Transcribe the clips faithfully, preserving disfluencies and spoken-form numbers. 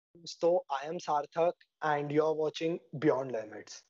So, I am Sarthak, and you're watching Beyond Limits.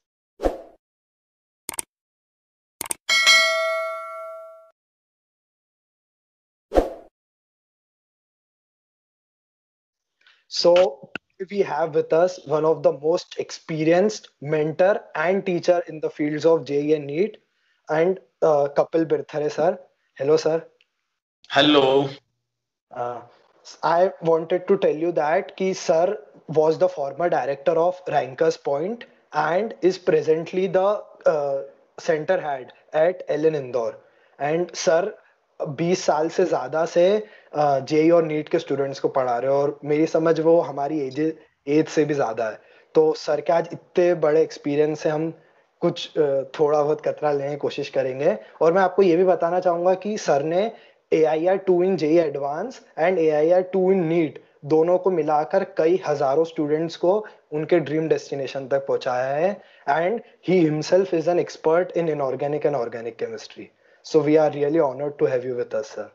So, we have with us one of the most experienced mentor and teacher in the fields of J E E and NEET, and uh, Kapil Birthare, sir. Hello, sir. Hello. Uh, I wanted to tell you that Ki sir was the former director of Rankers Point and is presently the uh, center head at Ellen Indore. And sir बीस साल से ज्यादा से JEE और NEET के students को पढ़ा रहे हो और मेरी समझ वो हमारी एज एज से भी ज्यादा है। तो सर के आज इतने बड़े एक्सपीरियंस से हम कुछ अ, थोड़ा बहुत कतरा लेने की कोशिश करेंगे। और मैं आपको ये भी बताना चाहूंगा कि सर ने A I R two in JEE advance and A I R two in NEET दोनों को मिलाकर कई हजारों स्टूडेंट्स को उनके ड्रीम डेस्टिनेशन तक पहुंचाया है। And he himself is an expert in inorganic and organic chemistry. So we are really honoured to have you with us sir.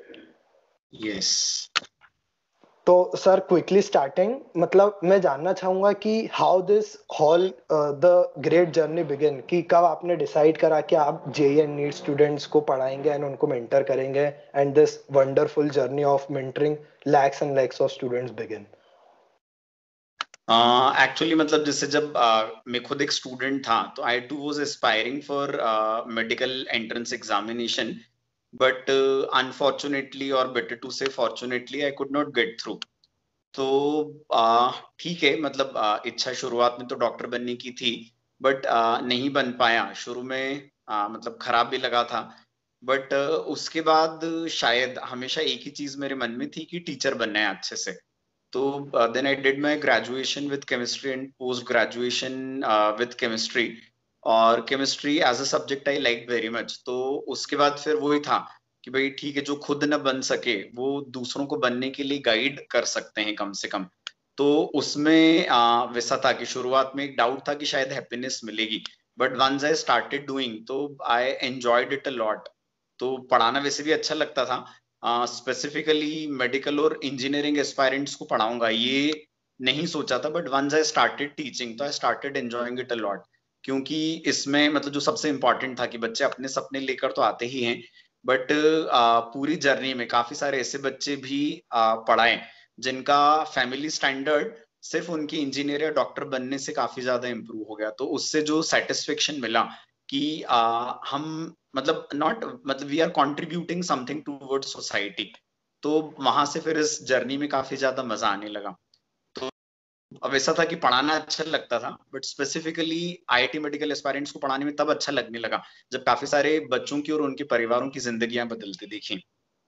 Yes. तो सर क्विकली स्टार्टिंग मतलब मैं जानना चाहूंगा कि how this whole the great journey begin कि कब आपने decide करा कि आप जेई एंड नीट स्टूडेंट्स को पढ़ाएंगे एंड उनको मेंटर करेंगे and this wonderful journey of mentoring lakhs and lakhs of students begin. Actually मतलब जैसे जब uh, मैं खुद एक स्टूडेंट था तो I too was aspiring for medical entrance examination, but unfortunately और better to say fortunately I could not get through. तो uh, ठीक है, मतलब uh, इच्छा शुरुआत में तो डॉक्टर बनने की थी, बट uh, नहीं बन पाया शुरू में। uh, मतलब खराब भी लगा था, बट uh, उसके बाद शायद हमेशा एक ही चीज मेरे मन में थी कि टीचर बनना है अच्छे से। तो then I did my graduation with chemistry and post graduation with chemistry. और chemistry as a subject I like very much. तो उसके बाद फिर वही था कि भाई ठीक है, जो खुद न बन सके वो दूसरों को बनने के लिए गाइड कर सकते हैं कम से कम। तो उसमें आ, वैसा था कि शुरुआत में एक डाउट था कि शायद हैप्पीनेस मिलेगी, but once I started doing तो I enjoyed it a lot. तो पढ़ाना वैसे भी अच्छा लगता था। स्पेसिफिकली मेडिकल और इंजीनियरिंग एस्पायरेंट्स को पढ़ाऊंगा ये नहीं सोचा था, but once I started teaching तो I started enjoying it a lot. क्योंकि इसमें मतलब जो सबसे इम्पोर्टेंट था कि बच्चे अपने सपने लेकर तो आते ही हैं, बट पूरी जर्नी में काफी सारे ऐसे बच्चे भी आ, पढ़ाए जिनका फैमिली स्टैंडर्ड सिर्फ उनकी इंजीनियर या डॉक्टर बनने से काफी ज्यादा इम्प्रूव हो गया। तो उससे जो सेटिस्फेक्शन मिला कि आ, हम मतलब नॉट मतलब we are contributing something towards society. तो वहां से फिर इस जर्नी में काफी ज्यादा मजा आने लगा। तो अब ऐसा था कि पढ़ाना अच्छा लगता था, but specifically IIT medical aspirants को पढ़ाने में तब अच्छा लगने लगा जब काफी सारे बच्चों की और उनके परिवारों की जिंदगियां बदलती देखी।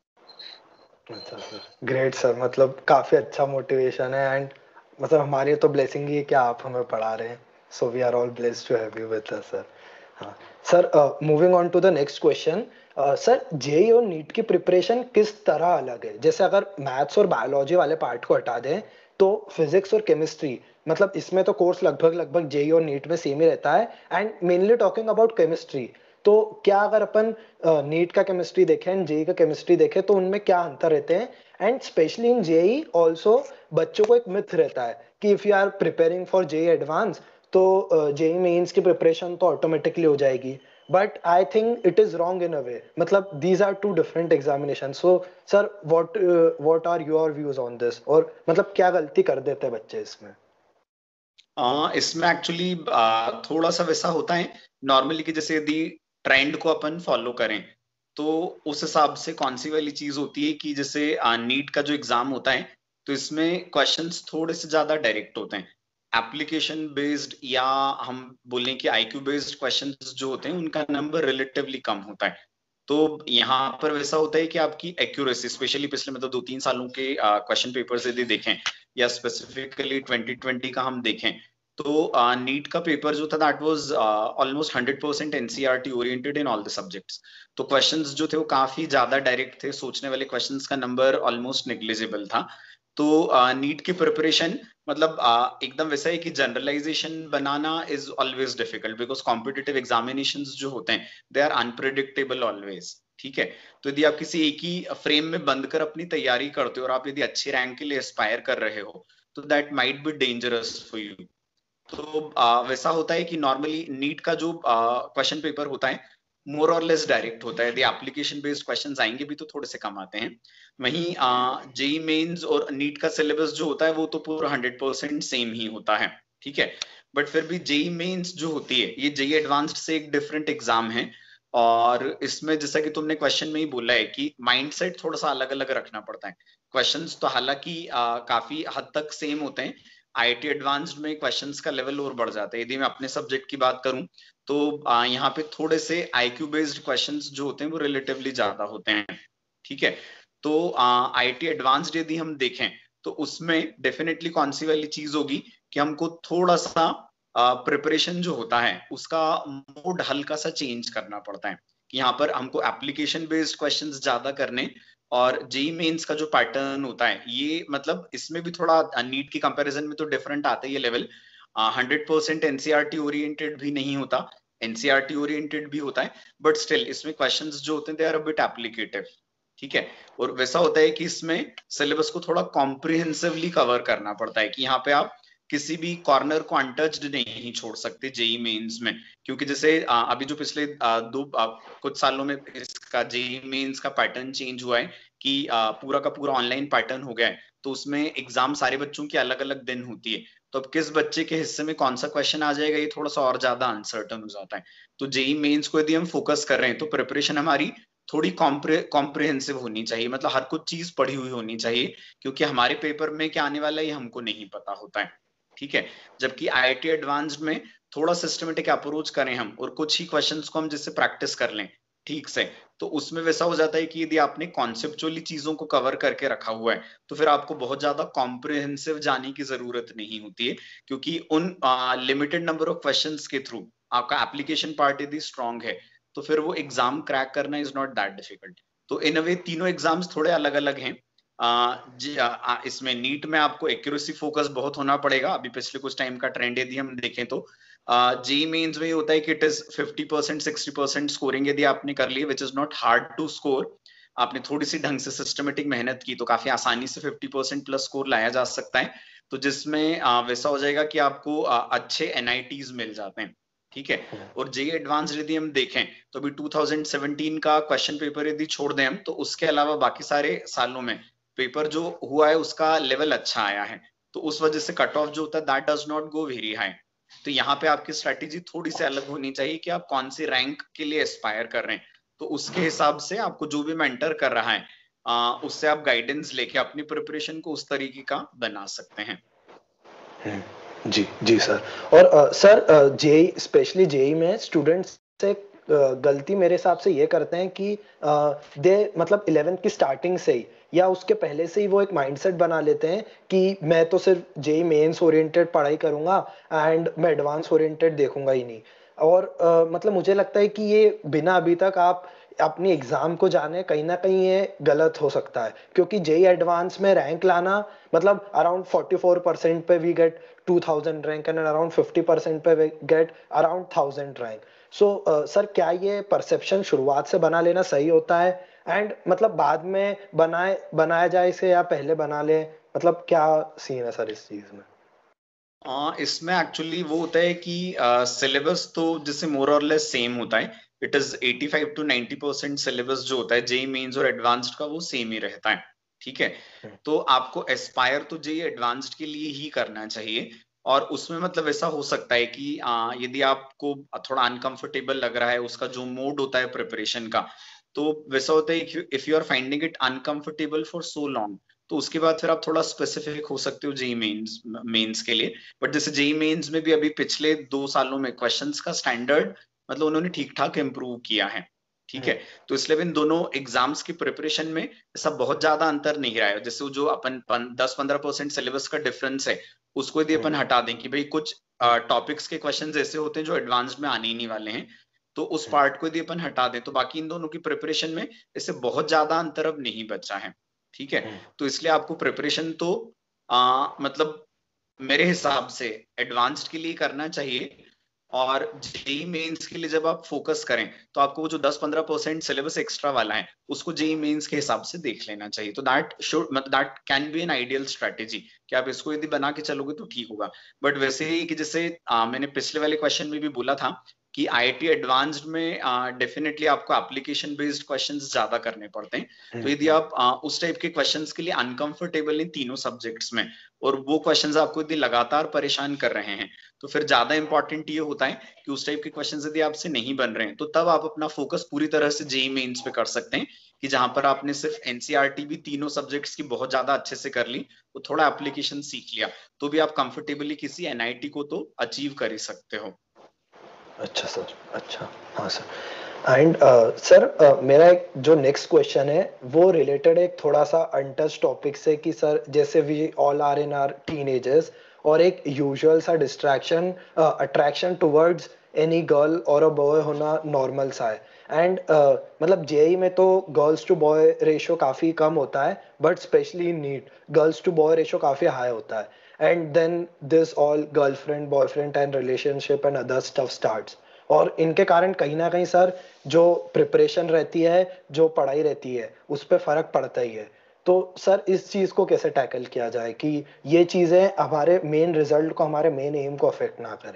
अच्छा सर, ग्रेट सर, मतलब काफी अच्छा मोटिवेशन है एंड मतलब हमारी तो ब्लेसिंग ही है कि आप हमें पढ़ा रहे हैं। So we are all blessed to have you with us sir. हाँ sir, moving on to the next question. Sir, JEE और नीट की प्रिपरेशन किस तरह अलग है? जैसे अगर मैथ्स और बायोलॉजी वाले पार्ट को हटा दें तो फिजिक्स और केमिस्ट्री, मतलब इसमें तो कोर्स लगभग लगभग जेई और नीट में सेम ही रहता है। And mainly talking about chemistry, तो क्या अगर अपन नीट का केमिस्ट्री देखें एंड जेई का केमिस्ट्री देखें तो उनमें क्या अंतर रहते हैं? And specially in JEE also बच्चों को एक मिथ रहता है कि if you are preparing for JEE advance तो जेई मेंस की प्रिपरेशन तो ऑटोमेटिकली हो जाएगी। But I think it is wrong in a way, मतलब these are two different examination. So sir, what what are your views on this, और मतलब क्या गलती कर देते हैं बच्चे इसमें? आ, इसमें एक्चुअली थोड़ा सा वैसा होता है नॉर्मली कि जैसे यदि ट्रेंड को अपन फॉलो करें तो उस हिसाब से कौन सी वाली चीज होती है कि जैसे नीट का जो एग्जाम होता है तो इसमें क्वेश्चंस थोड़े से ज्यादा डायरेक्ट होते हैं। एप्लीकेशन बेस्ड या हम बोलें कि आईक्यू बेस्ड क्वेश्चंस जो होते हैं उनका नंबर रिलेटिवली कम होता है। तो यहाँ पर वैसा होता है कि आपकी एक्यूरेसी स्पेशली पिछले मतलब दो तीन सालों के क्वेश्चन पेपर्स यदि देखें या स्पेसिफिकली ट्वेंटी ट्वेंटी का हम देखें तो नीट का पेपर जो था that was almost hundred percent NCERT oriented in all the subjects. तो क्वेश्चंस जो थे वो काफी ज्यादा डायरेक्ट थे, सोचने वाले क्वेश्चंस का नंबर ऑलमोस्ट नेग्लिजिबल था। तो नीट की प्रिपरेशन मतलब uh, एकदम वैसा है कि जनरलाइजेशन बनाना is always difficult because competitive examinations जो होते हैं दे आर अनप्रिडिक्टेबल ऑलवेज। ठीक है, तो यदि आप किसी एक ही फ्रेम में बंद कर अपनी तैयारी करते हो और आप यदि अच्छे रैंक के लिए एस्पायर कर रहे हो तो that might be dangerous for you. तो आ, वैसा होता है कि नॉर्मली नीट का जो क्वेश्चन पेपर होता है मोर और लेस डायरेक्ट होता है, यदि एप्लीकेशन बेस्ड क्वेश्चंस आएंगे भी तो थोड़े से कम आते हैं। वहीं जेई मेंस और नीट का सिलेबस जो होता है वो तो पूरा हंड्रेड परसेंट सेम ही होता है, ठीक है। बट फिर भी जेई मेंस जो होती है ये जेई एडवांस्ड से एक डिफरेंट एग्जाम है, और इसमें जैसा कि तुमने क्वेश्चन में ही बोला है कि माइंडसेट थोड़ा सा अलग अलग रखना पड़ता है। क्वेश्चंस तो हालांकि काफी हद तक सेम होते हैं, आईआईटी एडवांस्ड में क्वेश्चंस का लेवल और बढ़ जाता है। यदि मैं अपने सब्जेक्ट की बात करूं तो आ, यहाँ पे थोड़े से आईक्यू बेस्ड क्वेश्चंस जो होते हैं वो रिलेटिवली ज्यादा होते हैं, ठीक है। तो आईआईटी एडवांस्ड यदि हम देखें तो उसमें डेफिनेटली कौन सी वाली चीज होगी कि हमको थोड़ा सा प्रिपरेशन जो होता है उसका मोड हल्का सा चेंज करना पड़ता है, कि यहाँ पर हमको एप्लीकेशन बेस्ड क्वेश्चंस ज्यादा करने, और जेई मेंस का जो पैटर्न होता है ये मतलब इसमें भी थोड़ा नीट की कंपैरिजन में तो डिफरेंट आता है ये level. Hundred percent NCERT oriented भी नहीं होता, एनसीईआरटी ओरिएंटेड भी होता है, बट स्टिल इसमें क्वेश्चंस जो होते हैं दे आर अ बिट एप्लीकेटिव, ठीक है। और वैसा होता है कि इसमें सिलेबस को थोड़ा कॉम्प्रिहेंसिवली कवर करना पड़ता है, कि यहाँ पे आप किसी भी कॉर्नर को अनटच्ड नहीं छोड़ सकते जेई मेंस में, क्योंकि जैसे अभी जो पिछले दो कुछ सालों में इसका जेई मेंस का पैटर्न चेंज हुआ है कि पूरा का पूरा ऑनलाइन पैटर्न हो गया है, तो उसमें एग्जाम सारे बच्चों की अलग अलग दिन होती है, तो अब किस बच्चे के हिस्से में कौन सा क्वेश्चन आ जाएगा ये थोड़ा सा और ज्यादा अनसर्टन हो जाता है। तो जेई मेंस को यदि हम फोकस कर रहे हैं तो प्रिपरेशन हमारी थोड़ी कॉम्प्रिहेंसिव होनी चाहिए, मतलब हर कुछ चीज पढ़ी हुई होनी चाहिए, क्योंकि हमारे पेपर में क्या आने वाला है ये हमको नहीं पता होता है, ठीक है। जबकि आईआईटी एडवांस्ड में थोड़ा सिस्टमेटिक अप्रोच करें हम और कुछ ही क्वेश्चंस को हम जिससे प्रैक्टिस कर लें ठीक से, तो उसमें वैसा हो जाता है कि यदि आपने कॉन्सेप्चुअली चीजों को कवर करके रखा हुआ है तो फिर आपको बहुत ज्यादा कॉम्प्रिहेंसिव जाने की जरूरत नहीं होती है, क्योंकि उन लिमिटेड नंबर ऑफ क्वेश्चंस के थ्रू आपका एप्लीकेशन पार्ट यदि स्ट्रांग है तो फिर वो एग्जाम क्रैक करना इज नॉट दैट डिफिकल्ट। तो इन अ वे तीनों एग्जाम्स थोड़े अलग अलग हैं। आ, जी, आ, इसमें नीट में आपको एक्यूरेसी फोकस बहुत होना पड़ेगा, अभी पिछले कुछ टाइम का ट्रेंड यदि हम देखें तो जी मेंस में होता है कि it is fifty percent sixty percent scoring यदि आपने कर ली which is not hard to score, आपने थोड़ी सी ढंग से सिस्टमेटिक मेहनत की तो काफी आसानी से फिफ्टी परसेंट प्लस स्कोर लाया जा सकता है, तो जिसमें आ, वैसा हो जाएगा कि आपको आ, अच्छे एनआईटीज मिल जाते हैं, ठीक है। और जेई एडवांस यदि हम देखें तो अभी टू थाउजेंड सेवेंटीन का क्वेश्चन पेपर यदि छोड़ दें हम तो उसके अलावा बाकी सारे सालों में पेपर जो हुआ है उसका लेवल अच्छा आया है, तो उस वजह से कट ऑफ जो होता है that does not go very high. तो यहाँ पे आपकी स्ट्रेटेजी थोड़ी सी अलग होनी चाहिए कि आप कौन सी रैंक के लिए एस्पायर कर रहे हैं, तो उसके हिसाब से आपको जो भी मेंटर कर रहा है आ, उससे आप गाइडेंस लेके अपनी प्रिपरेशन को उस तरीके का बना सकते हैं। जी जी सर। और आ, सर जेई स्पेशली जेई में स्टूडेंट्स से गलती मेरे हिसाब से ये करते हैं कि दे मतलब इलेवेंथ की स्टार्टिंग से ही या उसके पहले से ही वो एक माइंडसेट बना लेते हैं कि मैं तो सिर्फ जेई मेंस ओरिएंटेड पढ़ाई करूंगा एंड मैं एडवांस ओरिएंटेड देखूंगा ही नहीं। और uh, मतलब मुझे लगता है कि ये बिना अभी तक आप अपनी एग्जाम को जाने कहीं ना कहीं ये गलत हो सकता है, क्योंकि जेई एडवांस में रैंक लाना मतलब अराउंड फोर्टी फोर परसेंट पे we get two thousand rank and around fifty percent पे we get around thousand rank. So sir क्या ये परसेप्शन शुरुआत से बना लेना सही होता है एंड मतलब बाद में बनाए बनाया जाए इसे या पहले बना ले, मतलब क्या सीन है सर इस चीज में? आ, इसमें एक्चुअली वो होता है कि सिलेबस तो जैसे मोर और लेस सेम होता है, it is eighty five to ninety percent syllabus जो होता है जेई मेंस और एडवांस्ड का वो सेम ही रहता है, ठीक है। तो आपको एस्पायर तो जेई एडवांस्ड के लिए ही करना चाहिए, और उसमें मतलब ऐसा हो सकता है कि आ, यदि आपको थोड़ा अनकंफर्टेबल लग रहा है उसका जो मोड होता है प्रिपरेशन का, तो वैसा होता है if you are finding it uncomfortable for so long तो उसके बाद फिर आप थोड़ा स्पेसिफिक हो सकते हो जेई मेंस मेंस के लिए। बट जैसे जेई मेंस में भी अभी पिछले दो सालों में क्वेश्चंस का स्टैंडर्ड मतलब उन्होंने ठीक ठाक इम्प्रूव किया है, ठीक है। तो इसलिए इन दोनों एग्जाम्स की प्रिपरेशन में ऐसा बहुत ज्यादा अंतर नहीं रहा है, जैसे जो अपन दस पंद्रह परसेंट सिलेबस का डिफरेंस है उसको यदि अपन हटा दें कि भाई कुछ टॉपिक्स के क्वेश्चन ऐसे होते हैं जो एडवांस में आने ही नहीं वाले हैं, तो उस पार्ट को यदि अपन हटा दें तो बाकी इन दोनों की प्रिपरेशन में इससे बहुत ज्यादा अंतर अब नहीं बचा है, ठीक है। तो इसलिए आपको प्रिपरेशन तो आ, मतलब मेरे हिसाब से एडवांस्ड के लिए करना चाहिए, और जेई मेंस के लिए जब आप फोकस करें तो आपको वो जो दस पंद्रह परसेंट सिलेबस एक्स्ट्रा वाला है उसको जेई मेंस के हिसाब से देख लेना चाहिए। तो दैट शुड मतलब that can be an ideal strategy कि आप इसको यदि बना के चलोगे तो ठीक होगा। बट वैसे ही कि जैसे आ, मैंने पिछले वाले क्वेश्चन में भी बोला था कि आईआईटी एडवांस्ड में डेफिनेटली uh, आपको एप्लीकेशन बेस्ड क्वेश्चंस ज्यादा करने पड़ते हैं। तो यदि आप uh, उस टाइप के क्वेश्चंस के लिए अनकंफर्टेबल इन तीनों सब्जेक्ट्स में और वो क्वेश्चंस आपको यदि लगातार परेशान कर रहे हैं तो फिर ज्यादा इंपॉर्टेंट ये होता है कि उस टाइप के क्वेश्चंस यदि आपसे नहीं बन रहे हैं तो तब आप अपना फोकस पूरी तरह से जेईई मेंस पे कर सकते हैं कि जहां पर आपने सिर्फ एनसीईआरटी भी तीनों सब्जेक्ट्स की बहुत ज्यादा अच्छे से कर ली, तो थोड़ा एप्लीकेशन सीख लिया, तो भी आप कंफर्टेबली किसी एनआईटी को तो अचीव कर ही सकते हो। अच्छा सर, अच्छा, हाँ सर। एंड सर मेरा एक जो नेक्स्ट क्वेश्चन है वो रिलेटेड एक थोड़ा सा अनटच टॉपिक से कि सर जैसे we all are in are teenagers और एक यूजुअल सा distraction attraction towards any girl और अ बॉय होना नॉर्मल सा है। एंड uh, मतलब जेई में तो गर्ल्स टू बॉय रेशियो काफ़ी कम होता है, but specially in NEET girls to boy ratio काफ़ी हाई होता है। And then this all girlfriend boyfriend and relationship and other stuff starts. और इनके कारण कहीं ना कहीं सर जो प्रिपरेशन रहती है, जो पढ़ाई रहती है, उस पर फर्क पड़ता ही है। तो सर इस चीज को कैसे टैकल किया जाए कि ये चीजें हमारे मेन रिजल्ट को, हमारे मेन एम को अफेक्ट ना करें?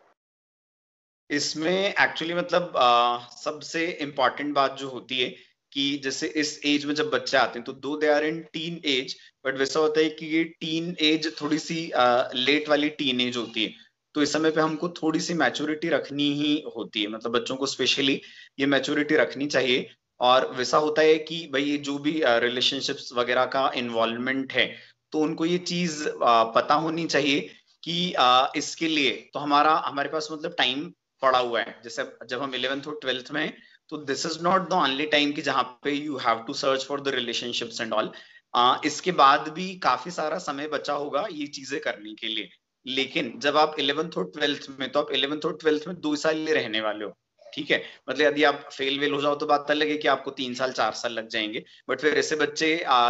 इसमें एक्चुअली मतलब आ, सबसे इम्पॉर्टेंट बात जो होती है कि जैसे इस एज में जब बच्चे आते हैं तो though they are in teen age, but वैसा होता है कि ये टीन एज थोड़ी सी लेट वाली टीन एज होती है। तो इस समय पे हमको थोड़ी सी मैच्योरिटी रखनी ही होती है, मतलब बच्चों को स्पेशली ये मैच्योरिटी रखनी चाहिए। और वैसा होता है कि भाई ये जो भी रिलेशनशिप्स वगैरह का इन्वॉल्वमेंट है तो उनको ये चीज आ, पता होनी चाहिए कि आ, इसके लिए तो हमारा हमारे पास मतलब टाइम पड़ा हुआ है। जैसे जब हम इलेवेंथ और ट्वेल्थ में हैं, तो this is not the only time कि जहां पे you have to search for the relationships and all. इसके बाद भी काफी सारा समय बचा होगा ये चीजें करने के लिए। लेकिन जब आप इलेवेंथ और ट्वेल्थ में, तो आप इलेवेंथ और ट्वेल्थ में दो साल ही रहने वाले हो, ठीक है। मतलब यदि आप फेल वेल हो जाओ तो बात अलग है कि आपको तीन साल चार साल लग जाएंगे, बट फिर ऐसे बच्चे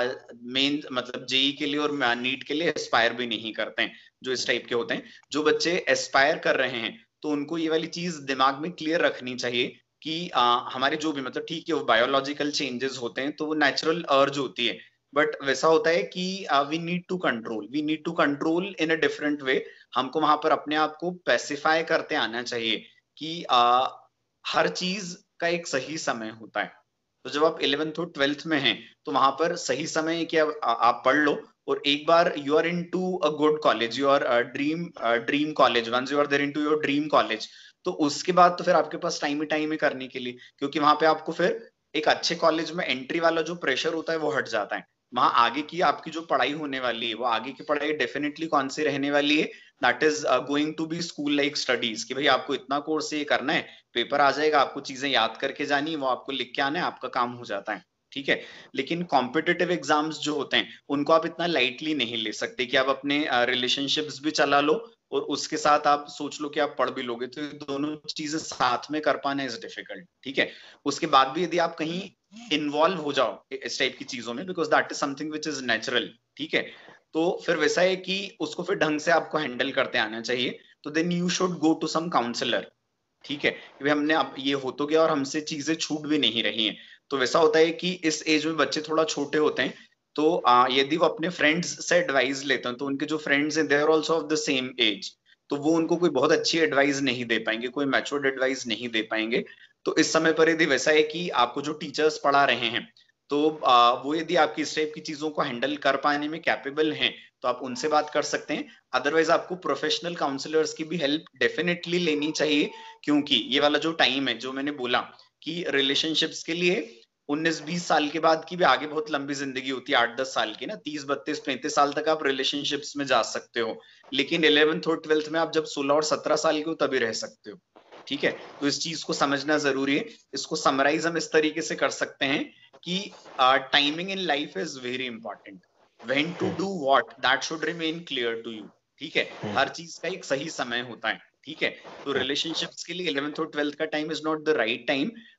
मेन मतलब जेई के लिए और नीट के लिए एस्पायर भी नहीं करते हैं, जो इस टाइप के होते हैं। जो बच्चे एस्पायर कर रहे हैं तो उनको ये वाली चीज दिमाग में क्लियर रखनी चाहिए कि आ, हमारे जो भी मतलब ठीक है वो बायोलॉजिकल चेंजेस होते हैं तो वो नेचुरल अर्ज होती है, बट वैसा होता है कि we need to control we need to control in a different way. हमको वहां पर अपने आप को पैसिफाई करते आना चाहिए कि आ, हर चीज का एक सही समय होता है। तो जब आप इलेवेंथ और ट्वेल्थ में हैं तो वहां पर सही समय है कि आप, आप पढ़ लो, और एक बार you are in to a good college, you are dream dream college, once you are there in to your dream college, तो उसके बाद तो फिर आपके पास टाइम ही टाइम है करने के लिए, क्योंकि वहां पे आपको फिर एक अच्छे कॉलेज में एंट्री वाला जो प्रेशर होता है वो हट जाता है। वहां आगे की आपकी जो पढ़ाई होने वाली है वो आगे की पढ़ाई डेफिनेटली कौन सी रहने वाली है, that is going to be school like studies, कि भाई आपको इतना कोर्स ये करना है, पेपर आ जाएगा, आपको चीजें याद करके जानी है, वो आपको लिख के आना है, आपका काम हो जाता है, ठीक है। लेकिन कॉम्पिटिटिव एग्जाम्स जो होते हैं उनको आप इतना लाइटली नहीं ले सकते कि आप अपने रिलेशनशिप्स भी चला लो और उसके साथ आप सोच लो कि आप पढ़ भी लोगे, तो दोनों चीजें साथ में कर पाना इज डिफिकल्ट, ठीक है। उसके बाद भी यदि आप कहीं इन्वॉल्व हो जाओ इस टाइप की चीजों में, because that is something which is natural, ठीक है, तो फिर वैसा है कि उसको फिर ढंग से आपको हैंडल करते आना चाहिए। तो then you should go to some counsellor, ठीक है, कि हमने अब ये हो तो गया और हमसे चीजें छूट भी नहीं रही हैं। तो वैसा होता है कि इस एज में बच्चे थोड़ा छोटे होते हैं, तो आ, यदि वो अपने फ्रेंड्स से एडवाइस लेते हैं तो उनके जो फ्रेंड्स हैं they are also of the same age, तो वो उनको कोई बहुत अच्छी एडवाइस नहीं दे पाएंगे, कोई मैच्योर्ड एडवाइस नहीं दे पाएंगे। तो इस समय पर यदि वैसा है कि आपको जो टीचर्स पढ़ा रहे हैं तो आ, वो यदि आपकी इस टाइप की चीजों को हैंडल कर पाने में कैपेबल हैं तो आप उनसे बात कर सकते हैं। अदरवाइज आपको प्रोफेशनल काउंसलर्स की भी हेल्प डेफिनेटली लेनी चाहिए, क्योंकि ये वाला जो टाइम है जो मैंने बोला कि रिलेशनशिप्स के लिए उन्नीस बीस साल के बाद की भी आगे बहुत लंबी जिंदगी होती है, आठ दस साल की ना, तीस बत्तीस पैंतीस साल तक आप रिलेशनशिप्स में जा सकते हो। लेकिन इलेवेंथ और ट्वेल्थ में आप जब सोलह और सत्रह साल के हो तभी रह सकते हो, ठीक है। तो इस चीज को समझना जरूरी है। इसको समराइज हम इस तरीके से कर सकते हैं कि timing in life is very important, when to do what that should remain clear to you, ठीक है। हर चीज का एक सही समय होता है, ठीक है। तो रिलेशनशिप्स के लिए इलेवेंथ और ट्वेल्थ का time is not the right time,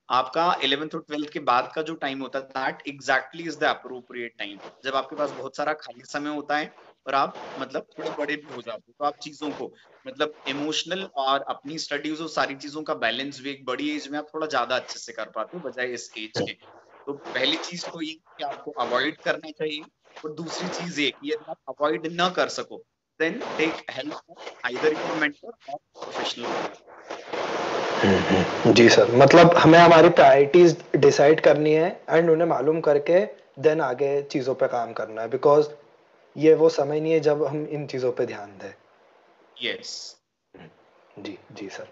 आपका इलेवेंथ और ट्वेल्थ के बाद का जो टाइम होता है that exactly is the appropriate time, जब आपके पास बहुत सारा खाली समय होता है और आप मतलब थोड़े बड़े भी हो जाते हो, तो आप चीजों को मतलब इमोशनल और अपनी स्टडीज और सारी चीजों का बैलेंस भी एक बड़ी एज में आप थोड़ा ज्यादा अच्छे से कर पाते हो बजाय इस एज के। तो पहली चीज तो ये कि आपको अवॉइड करना चाहिए, और दूसरी चीज ये कि यदि आप अवॉइड ना कर सको then take help either your mentor or professional guide. जी सर, मतलब हमें हमारी प्रायोरिटीज डिसाइड करनी है एंड उन्हें मालूम करके देन आगे चीजों पे काम करना है, बिकॉज ये वो समय नहीं है जब हम इन चीजों पे ध्यान दें। यस। जी जी sir.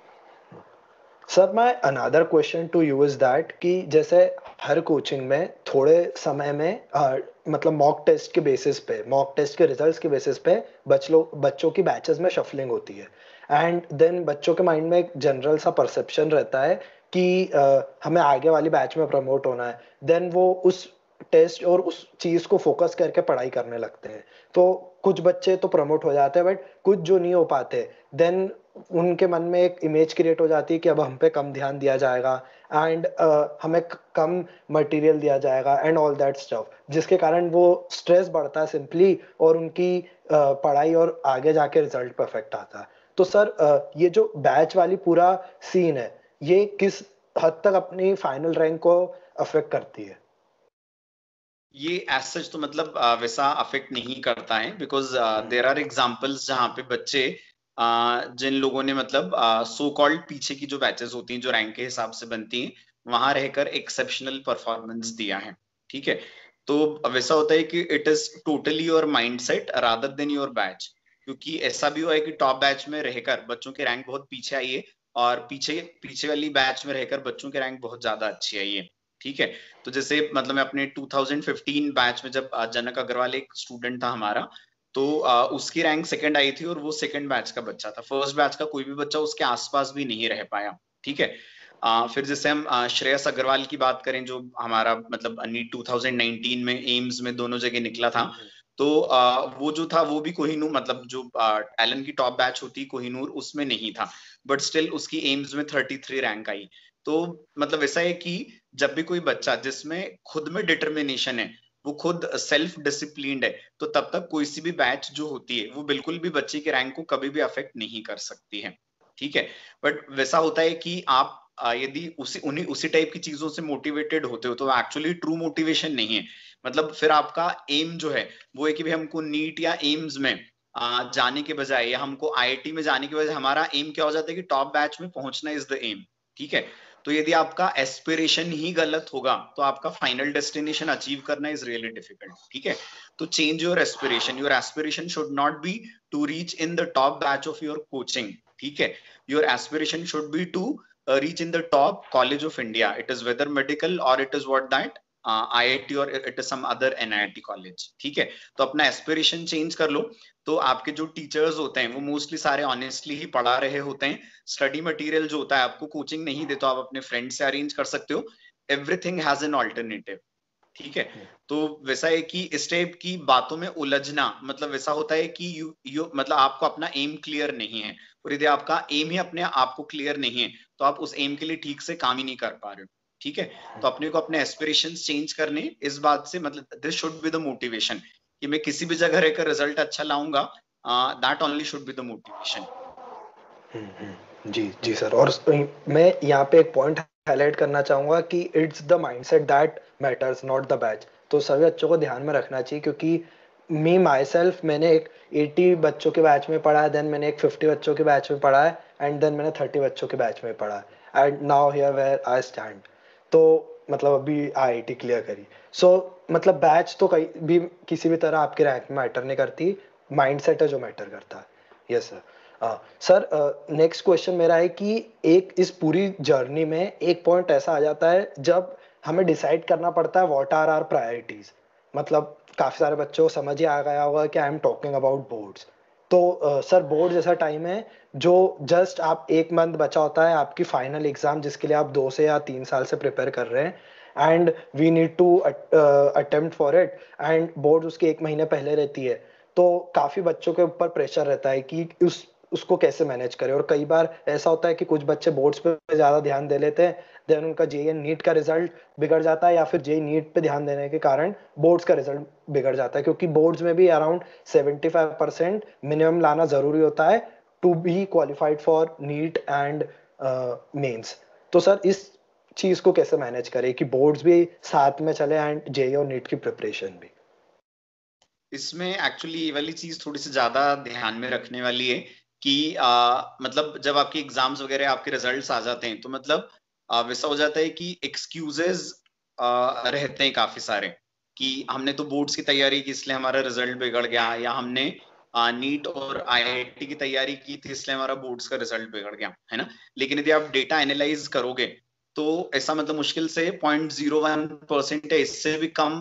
Sir my another question to you is that कि जैसे हर कोचिंग में थोड़े समय में अ, मतलब मॉक टेस्ट के बेसिस पे, मॉक टेस्ट के रिजल्ट्स के बेसिस पे बच्चों बच्चों की बैचेस में शफलिंग होती है, एंड देन बच्चों के माइंड में एक जनरल सा परसेप्शन रहता है कि अ, हमें आगे वाली बैच में प्रमोट होना है, देन वो उस टेस्ट और उस चीज को फोकस करके पढ़ाई करने लगते हैं। तो कुछ बच्चे तो प्रमोट हो जाते हैं बट कुछ जो नहीं हो पाते, देन उनके मन में एक इमेज क्रिएट हो जाती है कि अब हम पे कम ध्यान दिया जाएगा एंड uh, हमें क- कम मटेरियल दिया जाएगा एंड ऑल दैट स्टफ, जिसके कारण वो स्ट्रेस बढ़ता है सिंपली, और उनकी uh, पढ़ाई और आगे जाके रिजल्ट पे इफेक्ट आता है। तो सर uh, ये जो बैच वाली पूरा सीन है, ये किस हद तक अपनी फाइनल रैंक को अफेक्ट करती है? ये एज सच तो मतलब अ, वैसा अफेक्ट नहीं करता है, बिकॉज देर आर एग्जाम्पल्स जहाँ पे बच्चे अ, जिन लोगों ने मतलब सो कॉल्ड पीछे की जो बैचेस होती हैं जो रैंक के हिसाब से बनती हैं वहां रहकर एक्सेप्शनल परफॉर्मेंस दिया है। ठीक है, तो वैसा होता है कि it is totally your mind set rather than your batch, क्योंकि ऐसा भी हुआ है कि टॉप बैच में रहकर बच्चों की रैंक बहुत पीछे आई है, और पीछे पीछे वाली बैच में रहकर बच्चों की रैंक बहुत ज्यादा अच्छी आई है। ठीक है, तो जैसे मतलब मैं अपने टू थाउजेंड फिफ्टीन बैच में जब अ, जनक अग्रवाल एक स्टूडेंट था हमारा, तो अ, उसकी रैंक सेकंड आई थी और वो सेकंड बैच का बच्चा था, फर्स्ट बैच का कोई भी बच्चा उसके आसपास भी नहीं रह पाया। ठीक है, अ, फिर जैसे हम अ, श्रेयस अग्रवाल की बात करें जो हमारा मतलब नीट टू थाउजेंड नाइनटीन में एम्स में दोनों जगह निकला था, तो अ, वो जो था वो भी कोहिनूर मतलब जो एलन की टॉप बैच होती कोहिनूर उसमें नहीं था, बट स्टिल उसकी एम्स में थर्टी थ्री रैंक आई। तो मतलब ऐसा है कि जब भी कोई बच्चा जिसमें खुद में डिटर्मिनेशन है, वो खुद सेल्फ डिसिप्लिन्ड है, तो तब तक कोई सी भी बैच जो होती है वो बिल्कुल भी बच्चे के रैंक को कभी भी अफेक्ट नहीं कर सकती है। ठीक है, बट वैसा होता है कि आप आ, यदि उसी उन्हीं उसी टाइप की चीजों से मोटिवेटेड होते हो तो एक्चुअली ट्रू मोटिवेशन नहीं है। मतलब फिर आपका एम जो है वो है कि भाई हमको नीट या एम्स में आ, जाने के बजाय या हमको आईआईटी में जाने के बजाय हमारा एम क्या हो जाता है कि टॉप बैच में पहुंचना इज द एम। ठीक है, तो यदि आपका एस्पिरेशन ही गलत होगा तो आपका फाइनल डेस्टिनेशन अचीव करना इज रियली डिफिकल्ट। ठीक है, तो change your aspiration, your aspiration should not be to reach in the top batch of your coaching. ठीक है, your aspiration should be to reach in the top college of India, it is whether medical or it is what that IIT or it is some other NIT college. ठीक है, तो अपना aspiration change कर लो। तो आपके जो teachers होते हैं वो मोस्टली सारे ऑनेस्टली ही पढ़ा रहे होते हैं, स्टडी मटेरियल जो होता है आपको कोचिंग नहीं दे तो आप अपने फ्रेंड से अरेंज कर सकते हो, एवरीथिंग हैज एन ऑल्टरनेटिव। ठीक है, तो वैसा है कि इस टाइप की बातों में उलझना मतलब वैसा होता है कि यू यू मतलब आपको अपना एम क्लियर नहीं है, और यदि आपका एम ही अपने आप को क्लियर नहीं है तो आप उस एम के लिए ठीक से काम ही नहीं कर पा रहे हो। ठीक है, तो अपने को अपने एस्पिरेशंस चेंज करने, इस बात से मतलब this should be the motivation कि मैं किसी भी जगह रहकर रिजल्ट अच्छा लाऊंगा, that only should be the motivation. जी जी सर, और मैं यहाँ पे एक पॉइंट हाईलाइट करना चाहूंगा कि it's the mindset that matters not the batch. तो सभी बच्चों को ध्यान में रखना चाहिए, क्योंकि मी माई सेल्फ मैंने एक अस्सी बच्चों के बैच में पढ़ा है, देन मैंने एक पचास बच्चों के बैच में पढ़ा है, एंड देन मैंने तीस बच्चों के बैच में पढ़ा है, and now here where I stand. तो मतलब अभी आईआईटी क्लियर करी। सो so, मतलब बैच तो कहीं भी किसी भी तरह आपके रैंक में मैटर नहीं करती, माइंडसेट है जो मैटर करता है। Yes sir. Sir next question मेरा है कि एक इस पूरी जर्नी में एक पॉइंट ऐसा आ जाता है जब हमें डिसाइड करना पड़ता है व्हाट आर आर प्रायोरिटीज। मतलब काफी सारे बच्चों को समझ ही आ गया होगा कि I am talking about boards. तो सर बोर्ड जैसा टाइम है जो जस्ट आप एक मंथ बचा होता है आपकी फाइनल एग्जाम, जिसके लिए आप दो से या तीन साल से प्रिपेयर कर रहे हैं, and we need to attempt for it, and board उसके एक महीने पहले रहती है। तो काफी बच्चों के ऊपर प्रेशर रहता है कि उस उसको कैसे मैनेज करें। और कई बार ऐसा होता है कि कुछ बच्चे बोर्ड्स पे ज्यादा ध्यान दे लेते हैं, देन उनका जेईई नीट का रिजल्ट बिगड़ जाता है, या फिर जेईई नीट पे ध्यान देने के कारण बोर्ड्स का रिजल्ट बिगड़ जाता है, क्योंकि बोर्ड्स में भी around seventy five percent minimum लाना जरूरी होता है to be qualified for NEET and mains. तो सर इस चीज को कैसे मैनेज करें कि बोर्ड्स भी साथ में चले एंड जेईई और नीट की प्रिपरेशन भी। इसमें एक्चुअली ये वाली चीज थोड़ी सी ज्यादा ध्यान में रखने वाली है कि आ, मतलब जब आपके एग्जाम्स वगैरह आपके रिजल्ट्स आ जाते हैं तो मतलब आ, वैसा हो जाता है कि एक्सक्यूजेस रहते हैं काफी सारे कि हमने तो बोर्ड्स की तैयारी की इसलिए हमारा रिजल्ट बिगड़ गया, या हमने नीट और आईआईटी की तैयारी की थी इसलिए हमारा बोर्ड्स का रिजल्ट बिगड़ गया, है ना। लेकिन यदि आप डेटा एनालाइज करोगे तो ऐसा मतलब मुश्किल से पॉइंट जीरो वन परसेंट है, इससे भी कम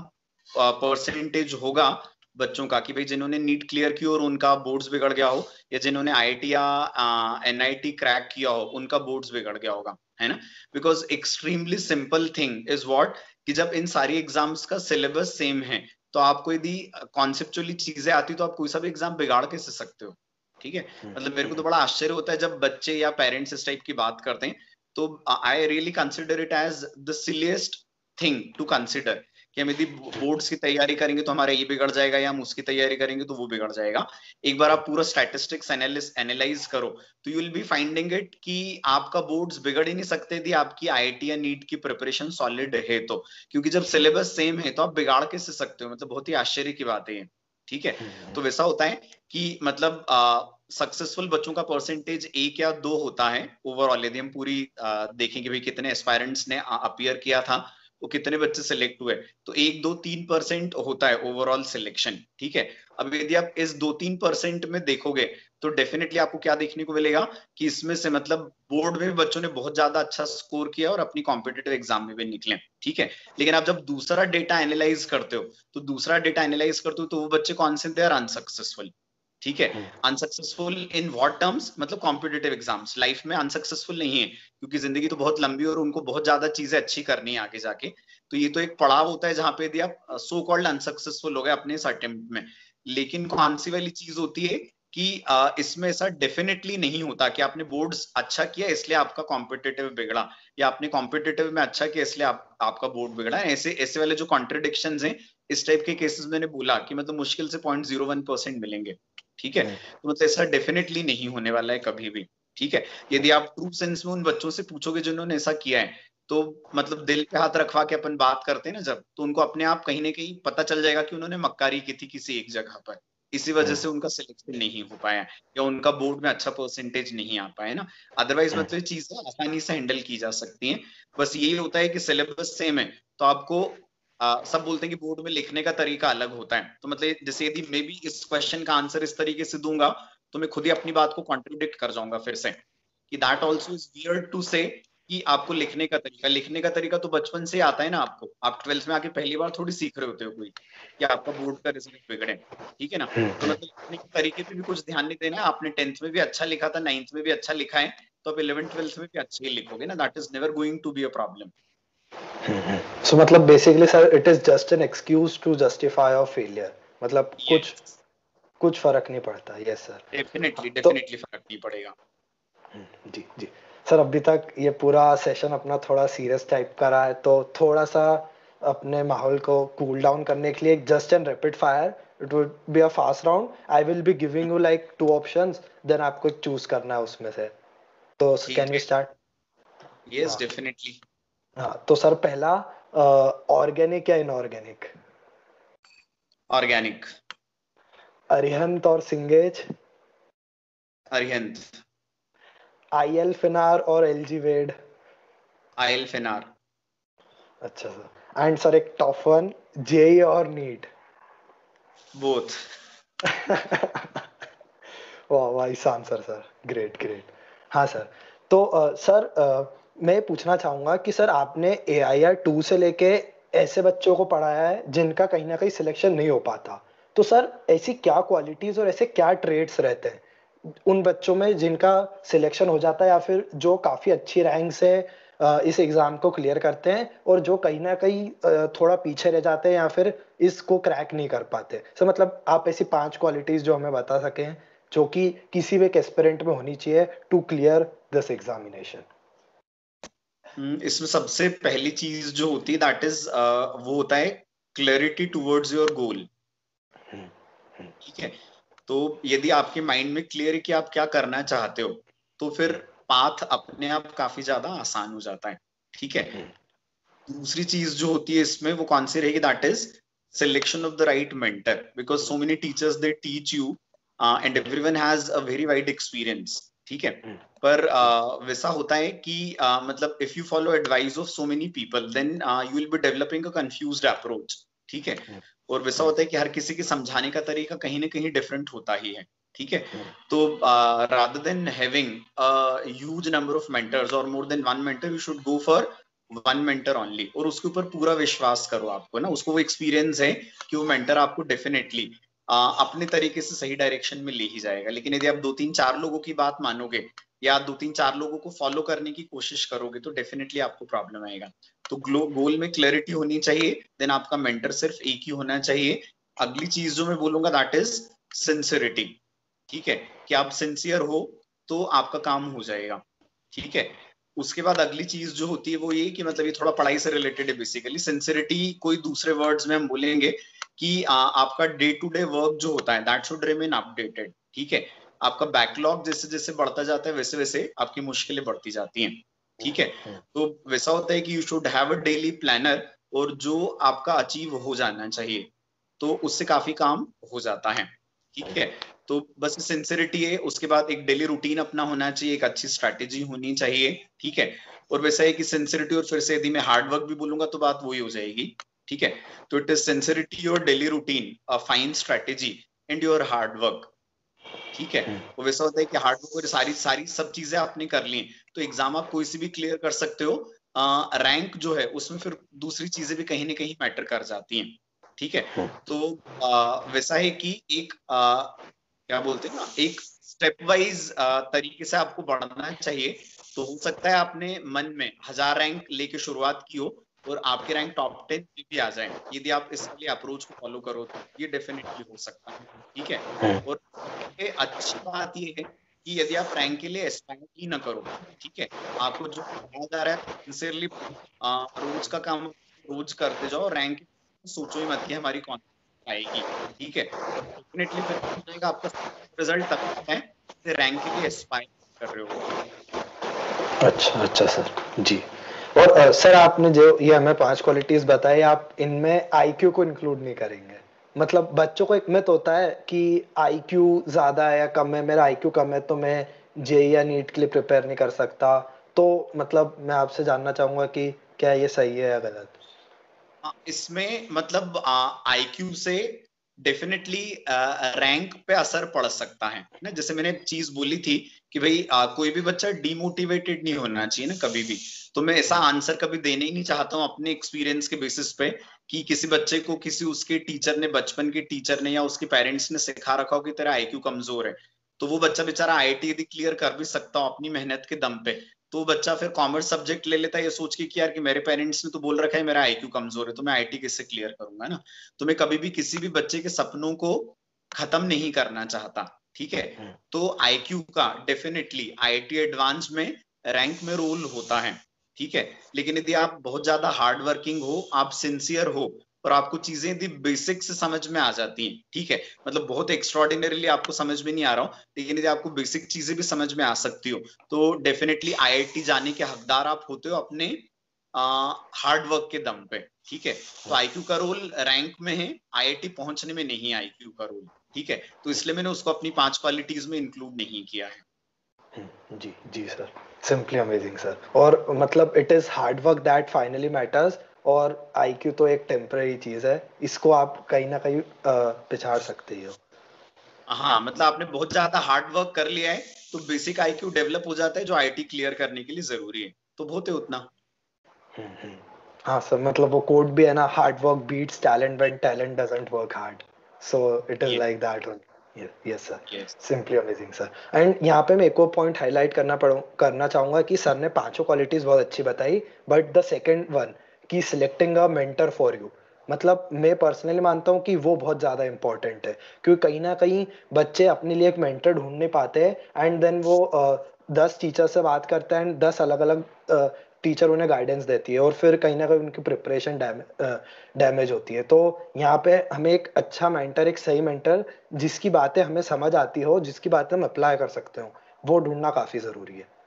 परसेंटेज होगा बच्चों का कि भाई जिन्होंने नीट क्लियर की और उनका बोर्ड्स बिगड़ गया हो, या जिन्होंने आईआईटी या एनआईटी क्रैक किया हो उनका बोर्ड्स बिगड़ गया होगा, है ना। Because extremely simple thing is what कि जब इन सारी एग्जाम्स का सिलेबस सेम है तो आपको यदि कॉन्सेप्चुअली चीजें आती तो आप कोई सा भी एग्जाम बिगाड़ कैसे सकते हो, ठीक है। मतलब मेरे को तो बड़ा आश्चर्य होता है जब बच्चे या पेरेंट्स इस टाइप की बात करते हैं, तो I really consider it as the silliest thing to consider कि हम यदि बोर्ड्स की तैयारी करेंगे तो हमारा ये बिगड़ जाएगा, या हम उसकी तैयारी करेंगे तो वो बिगड़ जाएगा। एक बार आप पूरा स्टैटिस्टिक्स एनालाइज करो तो you will be finding it कि आपका बोर्ड्स बिगड़ ही नहीं सकते यदि आपकी आईआईटी या नीट की प्रिपरेशन सॉलिड है तो, क्योंकि जब सिलेबस सेम है तो आप बिगाड़ कैसे सकते हो, मतलब बहुत ही आश्चर्य की बात है ये, ठीक है। तो वैसा होता है कि मतलब सक्सेसफुल बच्चों का परसेंटेज एक या दो होता है ओवरऑल, यदि हम पूरी आ, देखेंगे भाई कितने एस्पायरेंट्स ने अपियर किया था, वो कितने बच्चे सिलेक्ट हुए, तो एक दो तीन परसेंट होता है ओवरऑल सिलेक्शन, ठीक है। अब यदि आप इस दो तीन परसेंट में देखोगे तो डेफिनेटली आपको क्या देखने को मिलेगा कि इसमें से मतलब बोर्ड में भी बच्चों ने बहुत ज्यादा अच्छा स्कोर किया और अपनी कॉम्पिटेटिव एग्जाम में भी निकले, ठीक है। लेकिन आप जब दूसरा डेटा एनालाइज करते हो तो दूसरा डेटा एनालाइज करते हो तो वो बच्चे कौन से थे, आर अनसक्सेसफुल, ठीक है। अनसक्सेसफुल इन व्हाट टर्म्स, मतलब कॉम्पिटेटिव एग्जाम्स, लाइफ में अनसक्सेसफुल नहीं है क्योंकि जिंदगी तो बहुत लंबी और उनको बहुत ज्यादा चीजें अच्छी करनी है आगे जाके। तो ये तो एक पड़ाव होता है जहां पे यदि आप सो कॉल्ड अनसक्सेसफुल हो गए अपने इस अटेम्प्ट में। लेकिन कौन सी वाली चीज होती है कि आ, इसमें ऐसा डेफिनेटली नहीं होता कि आपने बोर्ड्स अच्छा किया इसलिए आपका कॉम्पिटेटिव बिगड़ा, या आपने कॉम्पिटेटिव में अच्छा किया इसलिए आप, आपका बोर्ड बिगड़ा। ऐसे ऐसे वाले जो कॉन्ट्रडिक्शंस हैं इस टाइप के केसेस मैंने बोला कि मतलब मुश्किल से पॉइंट जीरो वन परसेंट मिलेंगे, ठीक है। तो मतलब ऐसा डेफिनेटली नहीं होने वाला है कभी भी, ठीक है। यदि आप ट्रू सेंस में उन बच्चों से पूछोगे जिन्होंने ऐसा किया है तो मतलब दिल पे हाथ रखवा के अपन बात करते हैं ना जब, तो उनको अपने आप कहीं ना कहीं पता चल जाएगा कि उन्होंने मक्कारी की थी किसी एक जगह पर, इसी वजह से उनका सिलेक्शन नहीं हो पाया या उनका बोर्ड में अच्छा परसेंटेज नहीं आ पाया ना। अदरवाइज मतलब चीजें आसानी से हैंडल की जा सकती हैं। बस यही होता है कि सिलेबस सेम है तो आपको आ, सब बोलते हैं कि बोर्ड में लिखने का तरीका अलग होता है, तो मतलब जैसे यदि मैं भी इस क्वेश्चन का आंसर इस तरीके से दूंगा तो मैं खुद ही अपनी बात को कॉन्ट्रडिक्ट कर जाऊंगा फिर से कि that also is weird to say कि आपको लिखने का तरीका, लिखने का तरीका तो बचपन से आता है ना आपको, आप ट्वेल्थ में आके पहली बार थोड़ी सीख रहे होते हो कोई कि आपका बोर्ड का रिजल्ट बिगड़े, ठीक है ना। तो मतलब लिखने के तरीके पे भी कुछ ध्यान नहीं देना, आपने टेंथ में भी अच्छा लिखा था, नाइन्थ में भी अच्छा लिखा है तो आप इलेवेंथ ट्वेल्थ में भी अच्छे ही लिखोगे ना, that is never going to be a problem. So मतलब basically sir it is just an excuse to justify of failure, मतलब कुछ यस, कुछ फर्क नहीं पड़ता। Yes sir. डेफिनेटली तो डेफिनेटली फर्क नहीं पड़ेगा। जी जी सर, अभी तक ये पूरा सेशन अपना थोड़ा सीरियस टाइप का रहा है, तो थोड़ा सा अपने माहौल को कूल डाउन करने के लिए just an rapid fire, it would be a fast round. I will be giving you like two options, then आपको चूज करना है उसमें से। तो कैन ठीक वी है, स्टार्ट? यस हाँ डेफिनेटली। हाँ, तो सर पहला, ऑर्गेनिक या इनऑर्गेनिक? ऑर्गेनिक। अरिहंत और सिंगेज? अरिहंत। आई एल फिनार और एल जी वेड? आयल फिनार। अच्छा सर। एंड सर एक टफ वन, जेई और नीट? बोथ। वाह, wise answer sir, great great. हाँ सर। तो अ, सर अ, मैं पूछना चाहूंगा कि सर आपने ए आई आर टू से लेके ऐसे बच्चों को पढ़ाया है जिनका कहीं ना कहीं सिलेक्शन नहीं हो पाता, तो सर ऐसी क्या क्वालिटीज और ऐसे क्या ट्रेड्स रहते हैं उन बच्चों में जिनका सिलेक्शन हो जाता है, या फिर जो काफी अच्छी रैंक से अ, इस एग्जाम को क्लियर करते हैं, और जो कहीं ना कहीं अ, थोड़ा पीछे रह जाते हैं या फिर इसको क्रैक नहीं कर पाते। सर मतलब आप ऐसी पांच क्वालिटीज जो हमें बता सकें जो कि किसी भी एक एस्पिरेंट में होनी चाहिए टू क्लियर दिस एग्जामिनेशन? इसमें सबसे पहली चीज जो होती है दैट इज वो होता है क्लैरिटी टुवर्ड्स योर गोल। ठीक है, तो यदि आपके माइंड में क्लियर है कि आप क्या करना चाहते हो तो फिर पाथ अपने आप काफी ज्यादा आसान हो जाता है। ठीक है, दूसरी चीज जो होती है इसमें वो कौन सी रहेगी, that is selection of the right mentor, because so many teachers they teach you and everyone has a very wide experience. ठीक है, पर uh, वैसा होता है कि uh, मतलब if you follow advice of so many people then you will be developing a confused approach. ठीक है, और वैसा होता है कि हर किसी के समझाने का तरीका कहीं ना कहीं डिफरेंट होता ही है। ठीक है, तो rather than having a huge number of mentors or more than one mentor, you should go for one mentor only, और उसके ऊपर पूरा विश्वास करो आपको ना, उसको वो एक्सपीरियंस है कि वो मेंटर आपको डेफिनेटली अपने तरीके से सही डायरेक्शन में ले ही जाएगा। लेकिन यदि आप दो तीन चार लोगों की बात मानोगे या दो तीन चार लोगों को फॉलो करने की कोशिश करोगे तो डेफिनेटली आपको प्रॉब्लम आएगा। तो गोल में क्लैरिटी होनी चाहिए, देन आपका मेंटर सिर्फ एक ही होना चाहिए। अगली चीज जो मैं बोलूंगा दैट इज सिंसियरिटी। ठीक है, कि आप सिंसियर हो तो आपका काम हो जाएगा। ठीक है, उसके बाद अगली चीज जो होती है वो ये कि मतलब ये थोड़ा पढ़ाई से रिलेटेड है बेसिकली। सिंसियरिटी कोई दूसरे वर्ड्स में हम बोलेंगे कि आ, आपका डे टू डे वर्क जो होता है दैट शुड रिमेन अपडेटेड। ठीक है, आपका बैकलॉग जैसे जैसे बढ़ता जाता है वैसे वैसे आपकी मुश्किलें बढ़ती जाती हैं। ठीक है, तो वैसा होता है कि you should have a daily planner, और जो आपका अचीव हो जाना चाहिए तो उससे काफी काम हो जाता है। ठीक है, तो बस सिंसियरिटी है, उसके बाद एक डेली रूटीन अपना होना चाहिए, एक अच्छी स्ट्रैटेजी होनी चाहिए। ठीक है, और वैसा है कि सिंसियरिटी और फिर से यदि मैं हार्ड वर्क भी बोलूंगा तो बात वही हो जाएगी। ठीक है, तो it is sincerity, your daily routine, a fine strategy and your hard work. ठीक है, वो वैसा होता है कि हार्ड वर्क और सारी सारी सब चीजें आपने कर ली तो एग्जाम आप कोई सी भी क्लियर कर सकते हो। रैंक जो है उसमें फिर दूसरी चीजें भी कहीं ना कहीं मैटर कर जाती हैं। ठीक है, तो आ, वैसा है कि एक आ, क्या बोलते हैं ना, एक स्टेप वाइज तरीके से आपको बढ़ना चाहिए। तो हो सकता है आपने मन में हजार रैंक लेके शुरुआत की हो और आपके रैंक टॉप टेन भी आ जाए, यदि आप इस वाले अप्रोच को फॉलो करो तो ये डेफिनेटली हो सकता है। ठीक है, और ये अच्छी बात ये है कि यदि आप रैंक के लिए एस्पायर ही ना करो, ठीक है, आपको जो पढ़ाया जा रहा है सिंसियरली रोज का काम रोज करते जाओ, रैंक सोचो ही मत कि हमारी कौन आएगी। ठीक है, और डेफिनेटली फिर हो जाएगा आपका रिजल्ट तब तक है रैंक के लिए एस्पायर कर रहे हो। अच्छा अच्छा सर जी। और अ, सर आपने जो ये हमें पांच क्वालिटीज बताई, आप इनमें आईक्यू को इंक्लूड नहीं करेंगे? मतलब बच्चों को एक मिथ होता है कि आईक्यू ज्यादा है या कम है, मेरा आईक्यू कम है तो मैं जेई या नीट के लिए प्रिपेयर नहीं कर सकता। तो मतलब मैं आपसे जानना चाहूंगा कि क्या ये सही है या गलत? इसमें मतलब आईक्यू से डेफिनेटली रैंक पे असर पड़ सकता है ना। जैसे मैंने चीज बोली थी कि भाई आ, कोई भी बच्चा डीमोटिवेटेड नहीं होना चाहिए ना कभी भी। तो मैं ऐसा आंसर कभी देने ही नहीं चाहता हूँ अपने एक्सपीरियंस के बेसिस पे कि किसी बच्चे को किसी उसके टीचर ने, बचपन के टीचर ने या उसके पेरेंट्स ने सिखा रखा हो कि तेरा आईक्यू कमजोर है तो वो बच्चा बेचारा आईआईटी यदि क्लियर कर भी सकता हो अपनी मेहनत के दम पे तो बच्चा फिर कॉमर्स सब्जेक्ट ले लेता है ये सोच के कि यार कि मेरे पेरेंट्स ने तो बोल रखा है मेरा आईक्यू कमजोर है तो मैं आईटी किससे क्लियर करूंगा ना। तो मैं कभी भी किसी भी बच्चे के सपनों को खत्म नहीं करना चाहता। ठीक है, तो आईक्यू का डेफिनेटली आईआईटी एडवांस में रैंक में रोल होता है। ठीक है, लेकिन यदि आप बहुत ज्यादा हार्ड वर्किंग हो, आप सिंसियर हो और आपको चीजें यदि बेसिक से समझ में आ जाती हैं, ठीक है, मतलब बहुत एक्स्ट्रॉर्डिनरीली आपको समझ में नहीं आ रहा हो लेकिन यदि आपको बेसिक चीजें भी समझ में आ सकती हो तो डेफिनेटली आईआईटी जाने के हकदार आप होते हो अपने हार्ड वर्क के दम पे। ठीक है, तो आईक्यू का रोल रैंक में है, आईआईटी पहुंचने में नहीं है आईक्यू का रोल। ठीक है, तो इसलिए मैंने उसको अपनी पांच क्वालिटीज में इंक्लूड नहीं किया है। जी जी सर, सिंपली अमेजिंग सर। और मतलब it is hard work that finally matters, और आईक्यू तो एक टेम्पररी चीज है, इसको आप कहीं ना कहीं पिछाड़ सकते हो। हाँ, मतलब आपने बहुत ज्यादा हार्ड वर्क कर लिया है तो बेसिक आईक्यू डेवलप हो जाता है जो आईआईटी क्लियर करने के लिए जरूरी है, तो बहुत है उतना। हाँ सर, मतलब वो कोड भी है ना, hard work beats talent when talent doesn't work hard. So it is ये like that only. Yes sir, yes. Simply amazing sir. And यहाँ पे मैं एक और पॉइंट हाईलाइट करना पड़ू करना चाहूंगा कि सर ने पांचों क्वालिटीज बहुत अच्छी बताई, बट द सेकंड वन, कि selecting a mentor for you, मतलब मैं पर्सनली मानता हूँ कि वो बहुत ज़्यादा इम्पोर्टेंट है, क्योंकि कहीं ना कहीं बच्चे अपने लिए एक मेंटर ढूंढ नहीं पाते हैं, एंड देन वो दस टीचर से बात करते हैं एंड दस अलग अलग टीचर उन्हें गाइडेंस देती है, और फिर कहीं ना कहीं उनकी प्रिपरेशन डैमेज होती है। तो यहाँ पे हमें एक अच्छा मेंटर, एक सही मेंटर जिसकी बातें हमें समझ आती हो, जिसकी बातें हम अप्लाई कर सकते हो, वो ढूंढना काफ़ी ज़रूरी है।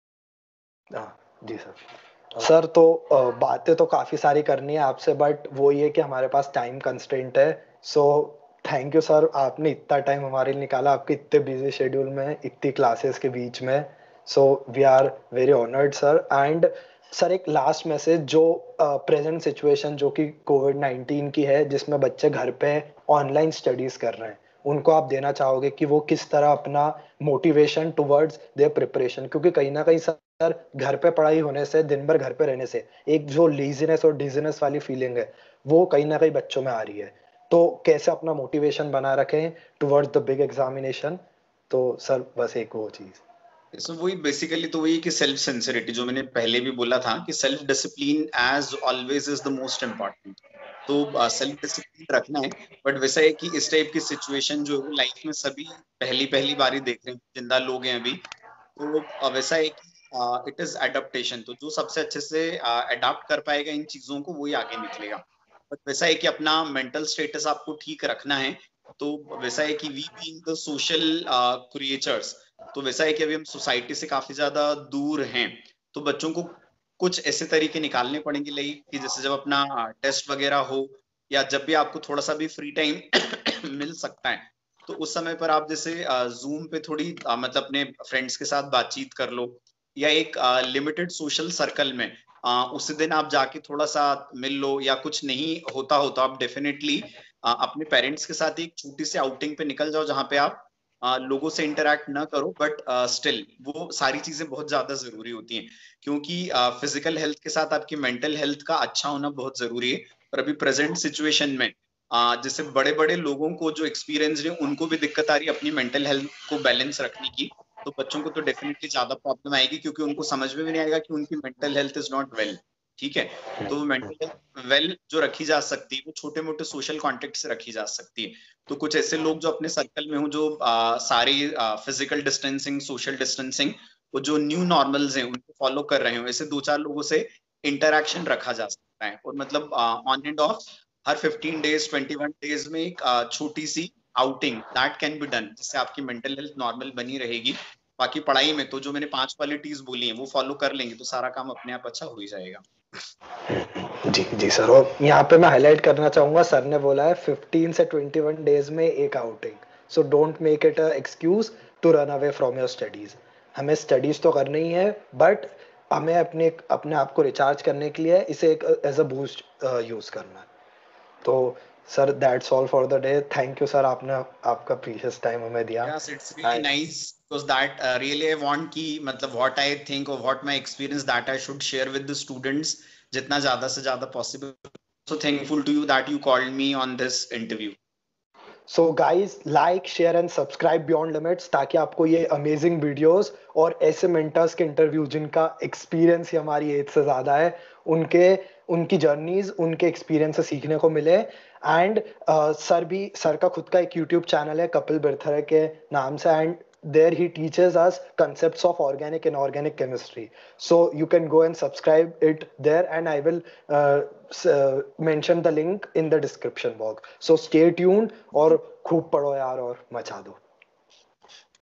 हाँ जी सर। सर तो अ, बातें तो काफ़ी सारी करनी है आपसे, बट वो ये कि हमारे पास टाइम कंस्ट्रेंट है। सो थैंक यू सर, आपने इतना टाइम हमारे लिए निकाला आपके इतने बिजी शेड्यूल में, इतनी क्लासेस के बीच में। So we are very honoured sir. And sir एक लास्ट मैसेज, जो प्रेजेंट सिचुएशन जो कि कोविड नाइन्टीन की है, जिसमें बच्चे घर पे ऑनलाइन स्टडीज कर रहे हैं, उनको आप देना चाहोगे कि वो किस तरह अपना मोटिवेशन टुवर्ड्स देयर प्रिपरेशन, क्योंकि कहीं ना कहीं सर घर पे पढ़ाई होने से, दिन भर घर पे रहने से एक जो लेजीनेस और डिजीनेस वाली फीलिंग है, वो कहीं ना कहीं बच्चों में आ रही है। तो कैसे अपना मोटिवेशन बना रखें टुवर्ड्स द बिग एग्जामिनेशन? तो सर बस एक वो चीज। सो वही बेसिकली तो वही कि सेल्फ सिंसियरिटी, जो मैंने पहले भी बोला था कि self discipline as always is the most important. तो सेल्फ डिसिप्लिन रखना है। बट वैसा है कि इस टाइप की सिचुएशन जो है लाइफ में सभी पहली पहली बारी देख रहे हैं, जिंदा लोग हैं अभी। तो अ, वैसा है कि इट इज एडेप्टेशन। तो जो सबसे अच्छे से अडाप्ट कर पाएगा इन चीजों को, वही आगे निकलेगा। बट वैसा है कि अपना मेंटल स्टेटस आपको ठीक रखना है। तो वैसा है कि we being the social creatures, तो वैसा है कि अभी हम सोसाइटी से काफी ज्यादा दूर हैं। तो बच्चों को कुछ ऐसे तरीके निकालने पड़ेंगे, लाइक कि जैसे जब अपना टेस्ट वगैरह हो, या जब भी आपको थोड़ा सा भी फ्री टाइम मिल सकता है, तो उस समय पर आप जैसे जूम पे थोड़ी अ, मतलब अपने फ्रेंड्स के साथ बातचीत कर लो, या एक लिमिटेड सोशल सर्कल में आ, उसी दिन आप जाके थोड़ा सा मिल लो, या कुछ नहीं होता हो तो आप डेफिनेटली अपने पेरेंट्स के साथ एक छोटी सी आउटिंग पे निकल जाओ, जहाँ पे आप आ, लोगों से इंटरेक्ट ना करो, बट स्टिल वो सारी चीजें बहुत ज्यादा जरूरी होती हैं। क्योंकि फिजिकल हेल्थ के साथ आपकी मेंटल हेल्थ का अच्छा होना बहुत जरूरी है। और अभी प्रेजेंट सिचुएशन में आ, जैसे बड़े बड़े लोगों को जो एक्सपीरियंस है, उनको भी दिक्कत आ रही है अपनी मेंटल हेल्थ को बैलेंस रखने की। तो बच्चों को तो डेफिनेटली ज्यादा प्रॉब्लम आएगी, क्योंकि उनको समझ में भी नहीं आएगा कि उनकी mental health is not well. ठीक है। तो मेंटल हेल्थ वेल जो रखी जा सकती है, वो छोटे मोटे सोशल कॉन्टेक्ट से रखी जा सकती है। तो कुछ ऐसे लोग जो अपने सर्कल में हो, जो आ, सारे फिजिकल डिस्टेंसिंग, सोशल डिस्टेंसिंग, वो जो न्यू नॉर्मल्स हैं उनको फॉलो कर रहे हो, ऐसे दो चार लोगों से इंटरेक्शन रखा जा सकता है। और मतलब ऑन एंड ऑफ हर fifteen days, twenty one days में एक आ, छोटी सी outing that can be done, जिससे आपकी मेंटल हेल्थ नॉर्मल बनी रहेगी। बाकी पढ़ाई में तो जो मैंने पांच क्वालिटीज बोली हैं वो फॉलो कर लेंगे, तो सारा काम अपने आप अच्छा हो ही जाएगा। जी जी सर, और यहाँ पे मैं हाईलाइट करना चाहूंगा, सर ने बोला है फिफ्टीन से ट्वेंटी वन डेज में एक outing. So don't make it a excuse to run away from your studies. हमें स्टडीज तो करनी ही है, बट हमें अपने अपने आप को रिचार्ज करने के लिए इसे एक एज अ बूस्ट यूज करना है। तो sir that's all for the day. Thank you sir, आपने आपका प्रीशियस टाइम हमें दिया। Yes, it's really nice because that uh, really I want कि मतलब what I think or what my experience that I should share with the students जितना ज्यादा से ज्यादा possible. So thankful to you that you called me on this interview. So guys, like share and subscribe Beyond Limits, ताकि आपको ये amazing videos और ऐसे mentors के इंटरव्यू जिनका एक्सपीरियंस ही हमारी एज से ज़्यादा है, उनके उनकी जर्नीज, उनके एक्सपीरियंस से सीखने को मिले। एंड सर भी, सर का खुद का एक यूट्यूब चैनल है कपिल बिरथरे के नाम से, and there he teaches us concepts of organic and organic chemistry. So you can go and subscribe it there, and I will uh, uh, mention the link in the description box. So stay tuned और खूब पढ़ो यार और मचा दो।